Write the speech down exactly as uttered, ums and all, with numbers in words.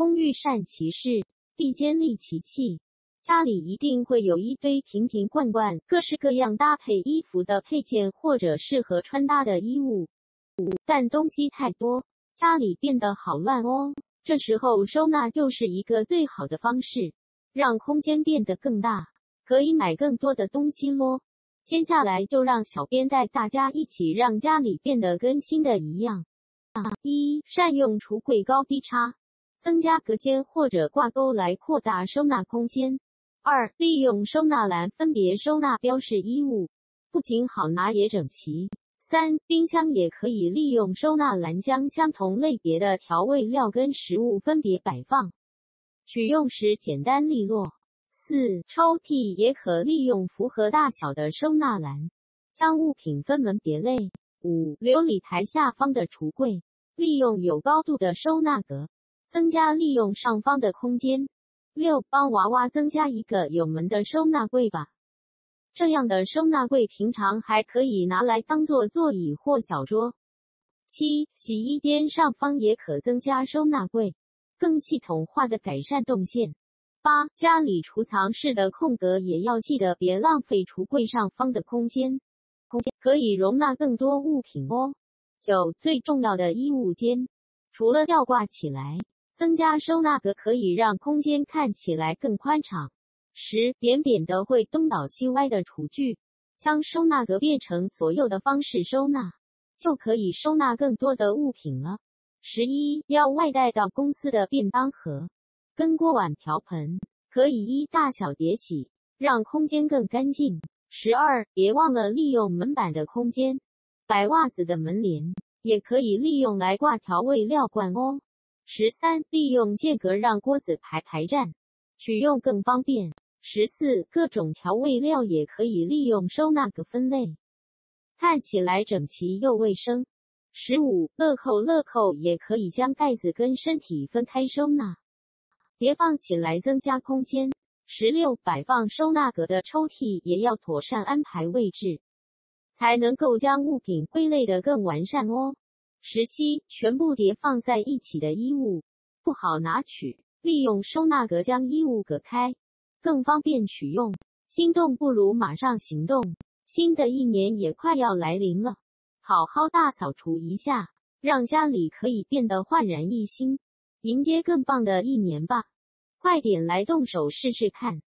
工欲善其事，必先利其器。家里一定会有一堆瓶瓶罐罐、各式各样搭配衣服的配件或者适合穿搭的衣物，但东西太多，家里变得好乱哦。这时候收纳就是一个最好的方式，让空间变得更大，可以买更多的东西咯。接下来就让小编带大家一起让家里变得跟新的一样。一、善用橱柜高低差，增加隔间或者挂钩来扩大收纳空间。二、利用收纳篮分别收纳标示衣物，不仅好拿也整齐。三、冰箱也可以利用收纳篮将相同类别的调味料跟食物分别摆放，取用时简单利落。四、抽屉也可利用符合大小的收纳篮，将物品分门别类。五、琉璃台下方的橱柜，利用有高度的收纳格，增加利用上方的空间。六、帮娃娃增加一个有门的收纳柜吧。这样的收纳柜平常还可以拿来当做座椅或小桌。七、洗衣间上方也可增加收纳柜，更系统化的改善动线。八、家里储藏室的空格也要记得别浪费橱柜上方的空间，空间可以容纳更多物品哦。九、最重要的衣物间，除了吊挂起来，增加收纳格可以让空间看起来更宽敞。十、扁扁的会东倒西歪的厨具，将收纳格变成左右的方式收纳，就可以收纳更多的物品了。十一、要外带到公司的便当盒跟锅碗瓢盆，可以依大小叠起，让空间更干净。十二、别忘了利用门板的空间，摆袜子的门帘也可以利用来挂调味料罐哦。十三、利用间隔让锅子排排站，取用更方便。十四、各种调味料也可以利用收纳格分类，看起来整齐又卫生。十五、乐扣乐扣也可以将盖子跟身体分开收纳，叠放起来增加空间。十六、摆放收纳格的抽屉也要妥善安排位置，才能够将物品归类得更完善哦。十七、全部叠放在一起的衣物不好拿取，利用收纳格将衣物隔开，更方便取用。心动不如马上行动，新的一年也快要来临了，好好大扫除一下，让家里可以变得焕然一新，迎接更棒的一年吧。快点来动手试试看。